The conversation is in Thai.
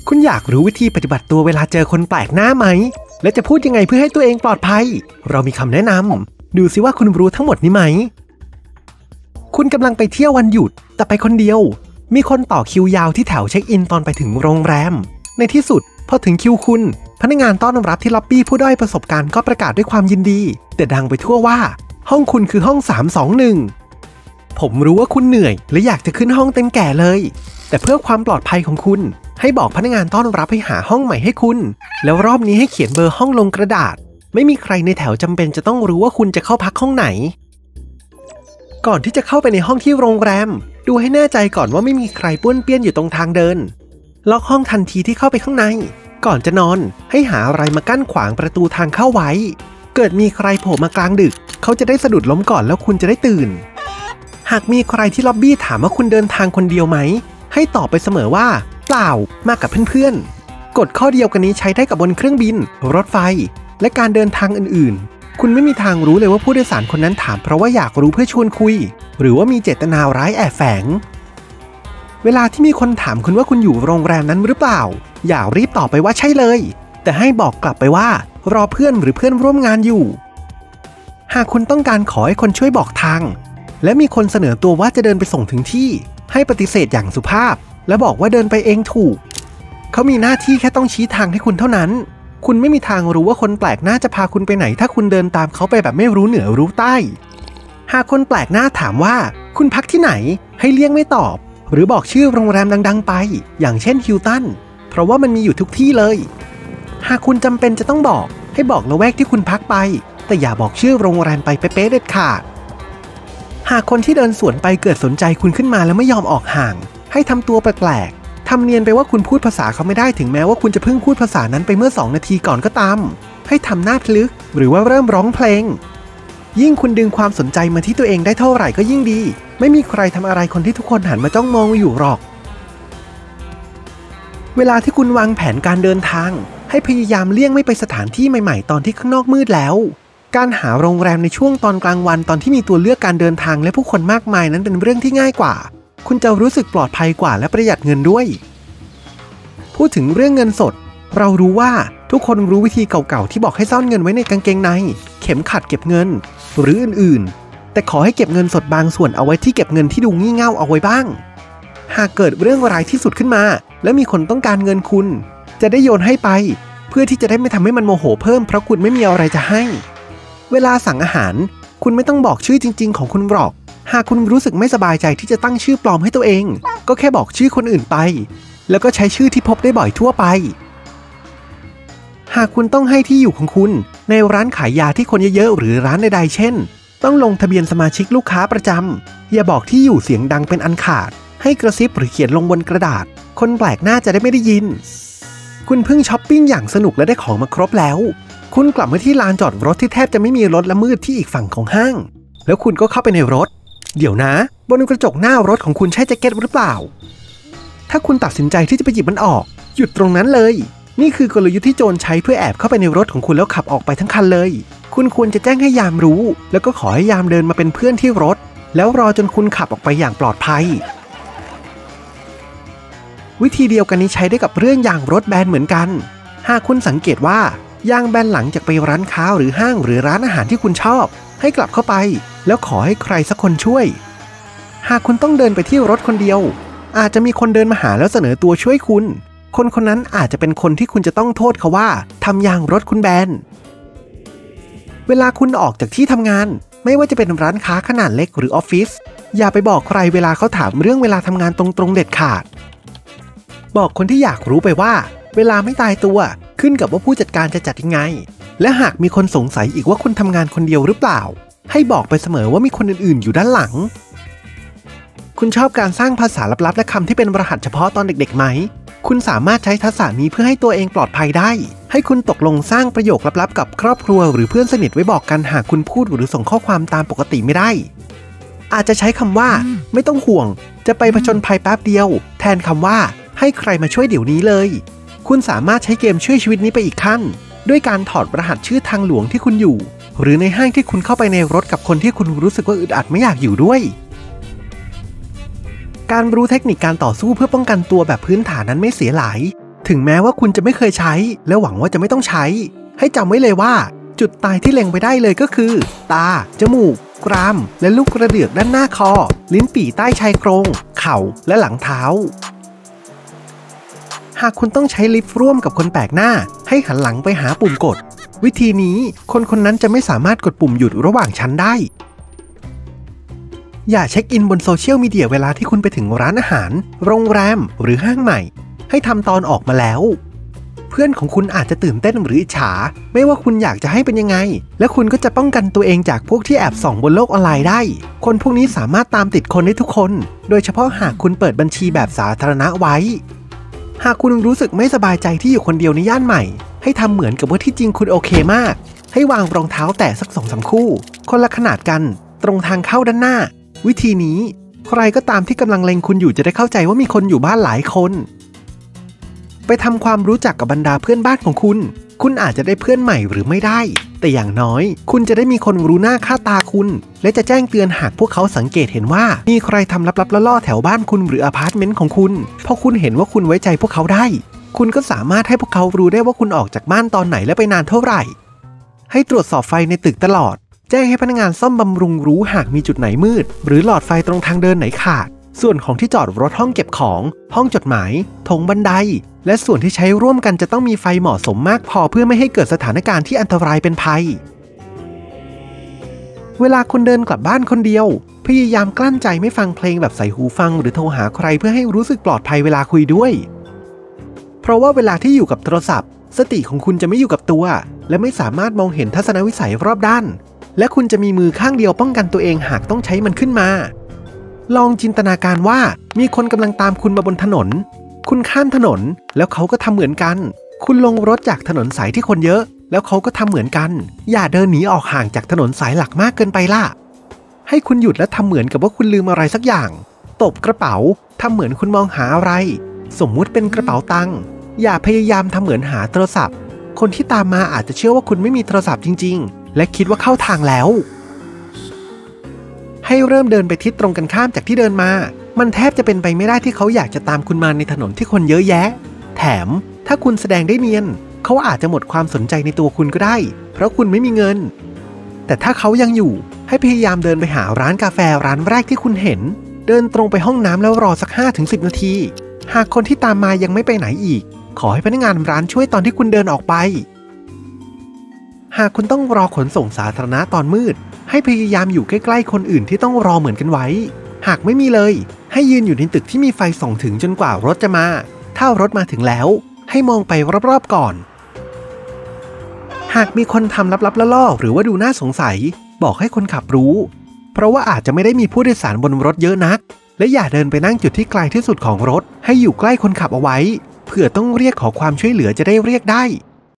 คุณอยากรู้วิธีปฏิบัติตัวเวลาเจอคนแปลกหน้าไหมและจะพูดยังไงเพื่อให้ตัวเองปลอดภัยเรามีคำแนะนำดูสิว่าคุณรู้ทั้งหมดนี้ไหมคุณกำลังไปเที่ยววันหยุดแต่ไปคนเดียวมีคนต่อคิวยาวที่แถวเช็คอินตอนไปถึงโรงแรมในที่สุดพอถึงคิวคุณพนักงานต้อนรับที่ล็อบบี้ผู้ด้อยประสบการณ์ก็ประกาศด้วยความยินดีแต่ดังไปทั่วว่าห้องคุณคือห้อง321ผมรู้ว่าคุณเหนื่อยและอยากจะขึ้นห้องเต็มแก่เลยแต่เพื่อความปลอดภัยของคุณให้บอกพนักงานต้อนรับให้หาห้องใหม่ให้คุณแล้วรอบนี้ให้เขียนเบอร์ห้องลงกระดาษไม่มีใครในแถวจำเป็นจะต้องรู้ว่าคุณจะเข้าพักห้องไหนก่อนที่จะเข้าไปในห้องที่โรงแรมดูให้แน่ใจก่อนว่าไม่มีใครป้วนเปี้ยนอยู่ตรงทางเดินล็อกห้องทันทีที่เข้าไปข้างในก่อนจะนอนให้หาอะไรมากั้นขวางประตูทางเข้าไว้เกิดมีใครโผล่มากลางดึกเขาจะได้สะดุดล้มก่อนแล้วคุณจะได้ตื่นหากมีใครที่ล็อบบี้ถามว่าคุณเดินทางคนเดียวไหมให้ตอบไปเสมอว่าเปล่ามากับเพื่อนๆกฎข้อเดียวกันนี้ใช้ได้กับบนเครื่องบินรถไฟและการเดินทางอื่นๆคุณไม่มีทางรู้เลยว่าผู้โดยสารคนนั้นถามเพราะว่าอยากรู้เพื่อชวนคุยหรือว่ามีเจตนาร้ายแอบแฝงเวลาที่มีคนถามคุณว่าคุณอยู่โรงแรมนั้นหรือเปล่าอย่ารีบตอบไปว่าใช่เลยแต่ให้บอกกลับไปว่ารอเพื่อนหรือเพื่อนร่วมงานอยู่หากคุณต้องการขอให้คนช่วยบอกทางและมีคนเสนอตัวว่าจะเดินไปส่งถึงที่ให้ปฏิเสธอย่างสุภาพและบอกว่าเดินไปเองถูกเขามีหน้าที่แค่ต้องชี้ทางให้คุณเท่านั้นคุณไม่มีทางรู้ว่าคนแปลกหน้าจะพาคุณไปไหนถ้าคุณเดินตามเขาไปแบบไม่รู้เหนือรู้ใต้หากคนแปลกหน้าถามว่าคุณพักที่ไหนให้เลี่ยงไม่ตอบหรือบอกชื่อโรงแรมดังๆไปอย่างเช่นฮิลตันเพราะว่ามันมีอยู่ทุกที่เลยหากคุณจำเป็นจะต้องบอกให้บอกละแวกที่คุณพักไปแต่อย่าบอกชื่อโรงแรมไปเป๊ะๆเด็ดขาดหากคนที่เดินสวนไปเกิดสนใจคุณขึ้นมาแล้วไม่ยอมออกห่างให้ทำตัวแปลกๆทำเนียนไปว่าคุณพูดภาษาเขาไม่ได้ถึงแม้ว่าคุณจะเพิ่งพูดภาษานั้นไปเมื่อ2 นาทีก่อนก็ตามให้ทำหน้าพลึกหรือว่าเริ่มร้องเพลงยิ่งคุณดึงความสนใจมาที่ตัวเองได้เท่าไหร่ก็ยิ่งดีไม่มีใครทำอะไรคนที่ทุกคนหันมาจ้องมองอยู่หรอกเวลาที่คุณวางแผนการเดินทางให้พยายามเลี่ยงไม่ไปสถานที่ใหม่ๆตอนที่ข้างนอกมืดแล้วการหาโรงแรมในช่วงตอนกลางวันตอนที่มีตัวเลือกการเดินทางและผู้คนมากมายนั้นเป็นเรื่องที่ง่ายกว่าคุณจะรู้สึกปลอดภัยกว่าและประหยัดเงินด้วยพูดถึงเรื่องเงินสดเรารู้ว่าทุกคนรู้วิธีเก่าๆที่บอกให้ซ่อนเงินไว้ในกางเกงในเข็มขัดเก็บเงินหรืออื่นๆแต่ขอให้เก็บเงินสดบางส่วนเอาไว้ที่เก็บเงินที่ดูงี่เง่าเอาไว้บ้างหากเกิดเรื่องร้ายที่สุดขึ้นมาและมีคนต้องการเงินคุณจะได้โยนให้ไปเพื่อที่จะได้ไม่ทำให้มันโมโหเพิ่มเพราะคุณไม่มีอะไรจะให้เวลาสั่งอาหารคุณไม่ต้องบอกชื่อจริงๆของคุณหรอกหากคุณรู้สึกไม่สบายใจที่จะตั้งชื่อปลอมให้ตัวเองก็แค่บอกชื่อคนอื่นไปแล้วก็ใช้ชื่อที่พบได้บ่อยทั่วไปหากคุณต้องให้ที่อยู่ของคุณในร้านขายยาที่คนเยอะๆหรือร้านใดๆเช่นต้องลงทะเบียนสมาชิกลูกค้าประจำอย่าบอกที่อยู่เสียงดังเป็นอันขาดให้กระซิบหรือเขียนลงบนกระดาษคนแปลกหน้าจะได้ไม่ได้ยินคุณเพิ่งช้อปปิ้งอย่างสนุกและได้ของมาครบแล้วคุณกลับมาที่ลานจอดรถที่แทบจะไม่มีรถและมืดที่อีกฝั่งของห้างแล้วคุณก็เข้าไปในรถเดี๋ยวนะบนกระจกหน้ารถของคุณใช่แจ็คเก็ตหรือเปล่าถ้าคุณตัดสินใจที่จะไปหยิบมันออกหยุดตรงนั้นเลยนี่คือกลยุทธ์ที่โจรใช้เพื่อแอบเข้าไปในรถของคุณแล้วขับออกไปทั้งคันเลยคุณควรจะแจ้งให้ยามรู้แล้วก็ขอให้ยามเดินมาเป็นเพื่อนที่รถแล้วรอจนคุณขับออกไปอย่างปลอดภัยวิธีเดียวกันนี้ใช้ได้กับเรื่องยางรถแบนเหมือนกันหากคุณสังเกตว่ายางแบนหลังจากไปร้านค้าหรือห้างหรือร้านอาหารที่คุณชอบให้กลับเข้าไปแล้วขอให้ใครสักคนช่วยหากคุณต้องเดินไปที่รถคนเดียวอาจจะมีคนเดินมาหาแล้วเสนอตัวช่วยคุณคนคนนั้นอาจจะเป็นคนที่คุณจะต้องโทษเขาว่าทำยางรถคุณแบนเวลาคุณออกจากที่ทำงานไม่ว่าจะเป็นร้านค้าขนาดเล็กหรือออฟฟิศอย่าไปบอกใครเวลาเขาถามเรื่องเวลาทำงานตรงๆเด็ดขาดบอกคนที่อยากรู้ไปว่าเวลาไม่ตายตัวขึ้นกับว่าผู้จัดการจะจัดยังไงและหากมีคนสงสัยอีกว่าคุณทำงานคนเดียวหรือเปล่าให้บอกไปเสมอว่ามีคนอื่นๆอยู่ด้านหลังคุณชอบการสร้างภาษาลับๆและคำที่เป็นรหัสเฉพาะตอนเด็กๆไหมคุณสามารถใช้ทักษะนี้เพื่อให้ตัวเองปลอดภัยได้ให้คุณตกลงสร้างประโยคลับๆกับครอบครัวหรือเพื่อนสนิทไว้บอกกันหากคุณพูดหรือส่งข้อความตามปกติไม่ได้อาจจะใช้คำว่าไม่ต้องห่วงจะไปผจญภัยแป๊บเดียวแทนคำว่าให้ใครมาช่วยเดี๋ยวนี้เลยคุณสามารถใช้เกมช่วยชีวิตนี้ไปอีกขั้นด้วยการถอดรหัสชื่อทางหลวงที่คุณอยู่หรือในห้างที่คุณเข้าไปในรถกับคนที่คุณรู้สึกว่าอึดอัดไม่อยากอยู่ด้วยการรู้เทคนิคการต่อสู้เพื่อป้องกันตัวแบบพื้นฐานนั้นไม่เสียหลายถึงแม้ว่าคุณจะไม่เคยใช้และหวังว่าจะไม่ต้องใช้ให้จำไว้เลยว่าจุดตายที่เล็งไปได้เลยก็คือตาจมูกกรามและลูกกระเดือกด้านหน้าคอลิ้นปี่ใต้ชายโครงเข่าและหลังเท้าหากคุณต้องใช้ลิฟต์ร่วมกับคนแปลกหน้าให้หันหลังไปหาปุ่มกดวิธีนี้คนคนนั้นจะไม่สามารถกดปุ่มหยุดระหว่างชั้นได้อย่าเช็คอินบนโซเชียลมีเดียเวลาที่คุณไปถึงร้านอาหารโรงแรมหรือห้างใหม่ให้ทำตอนออกมาแล้วเพื่อนของคุณอาจจะตื่นเต้นหรืออิจฉาไม่ว่าคุณอยากจะให้เป็นยังไงและคุณก็จะป้องกันตัวเองจากพวกที่แอบส่องบนโลกออนไลน์ได้คนพวกนี้สามารถตามติดคนได้ทุกคนโดยเฉพาะหากคุณเปิดบัญชีแบบสาธารณะไว้หากคุณรู้สึกไม่สบายใจที่อยู่คนเดียวในย่านใหม่ให้ทำเหมือนกับว่าที่จริงคุณโอเคมากให้วางรองเท้าแตะสัก 2-3 คู่คนละขนาดกันตรงทางเข้าด้านหน้าวิธีนี้ใครก็ตามที่กำลังเล็งคุณอยู่จะได้เข้าใจว่ามีคนอยู่บ้านหลายคนไปทำความรู้จักกับบรรดาเพื่อนบ้านของคุณอาจจะได้เพื่อนใหม่หรือไม่ได้แต่อย่างน้อยคุณจะได้มีคนรู้หน้าค่าตาคุณและจะแจ้งเตือนหากพวกเขาสังเกตเห็นว่ามีใครทำลับๆล่อๆแถวบ้านคุณหรืออพาร์ตเมนต์ของคุณเพราะคุณเห็นว่าคุณไว้ใจพวกเขาได้คุณก็สามารถให้พวกเขารู้ได้ว่าคุณออกจากบ้านตอนไหนและไปนานเท่าไหร่ให้ตรวจสอบไฟในตึกตลอดแจ้งให้พนักงานซ่อมบำรุงรู้หากมีจุดไหนมืดหรือหลอดไฟตรงทางเดินไหนขาดส่วนของที่จอดรถห้องเก็บของห้องจดหมายถงบันไดและส่วนที่ใช้ร่วมกันจะต้องมีไฟเหมาะสมมากพอเพื่อไม่ให้เกิดสถานการณ์ที่อันตรายเป็นภัยเวลาคุณเดินกลับบ้านคนเดียวพยายามกลั้นใจไม่ฟังเพลงแบบใส่หูฟังหรือโทรหาใครเพื่อให้รู้สึกปลอดภัยเวลาคุยด้วยเพราะว่าเวลาที่อยู่กับโทรศัพท์สติของคุณจะไม่อยู่กับตัวและไม่สามารถมองเห็นทัศนวิสัยรอบด้านและคุณจะมีมือข้างเดียวป้องกันตัวเองหากต้องใช้มันขึ้นมาลองจินตนาการว่ามีคนกำลังตามคุณมาบนถนนคุณข้ามถนนแล้วเขาก็ทำเหมือนกันคุณลงรถจากถนนสายที่คนเยอะแล้วเขาก็ทำเหมือนกันอย่าเดินหนีออกห่างจากถนนสายหลักมากเกินไปล่ะให้คุณหยุดและทำเหมือนกับว่าคุณลืมอะไรสักอย่างตบกระเป๋าทำเหมือนคุณมองหาอะไรสมมุติเป็นกระเป๋าตังค์อย่าพยายามทำเหมือนหาโทรศัพท์คนที่ตามมาอาจจะเชื่อว่าคุณไม่มีโทรศัพท์จริงๆและคิดว่าเข้าทางแล้วให้เริ่มเดินไปทิศตรงกันข้ามจากที่เดินมามันแทบจะเป็นไปไม่ได้ที่เขาอยากจะตามคุณมาในถนนที่คนเยอะแยะแถมถ้าคุณแสดงได้เนียนเขาอาจจะหมดความสนใจในตัวคุณก็ได้เพราะคุณไม่มีเงินแต่ถ้าเขายังอยู่ให้พยายามเดินไปหาร้านกาแฟร้านแรกที่คุณเห็นเดินตรงไปห้องน้ำแล้วรอสัก 5-10 นาทีหากคนที่ตามมายังไม่ไปไหนอีกขอให้พนักงานร้านช่วยตอนที่คุณเดินออกไปหากคุณต้องรอขนส่งสาธารณะตอนมืดให้พยายามอยู่ใกล้ๆคนอื่นที่ต้องรอเหมือนกันไว้หากไม่มีเลยให้ยืนอยู่ในตึกที่มีไฟส่องถึงจนกว่ารถจะมาถ้ารถมาถึงแล้วให้มองไปรอบๆก่อนหากมีคนทำลับๆล่อๆหรือว่าดูน่าสงสัยบอกให้คนขับรู้เพราะว่าอาจจะไม่ได้มีผู้โดยสารบนรถเยอะนักและอย่าเดินไปนั่งจุดที่ไกลที่สุดของรถให้อยู่ใกล้คนขับเอาไว้เผื่อต้องเรียกขอความช่วยเหลือจะได้เรียกได้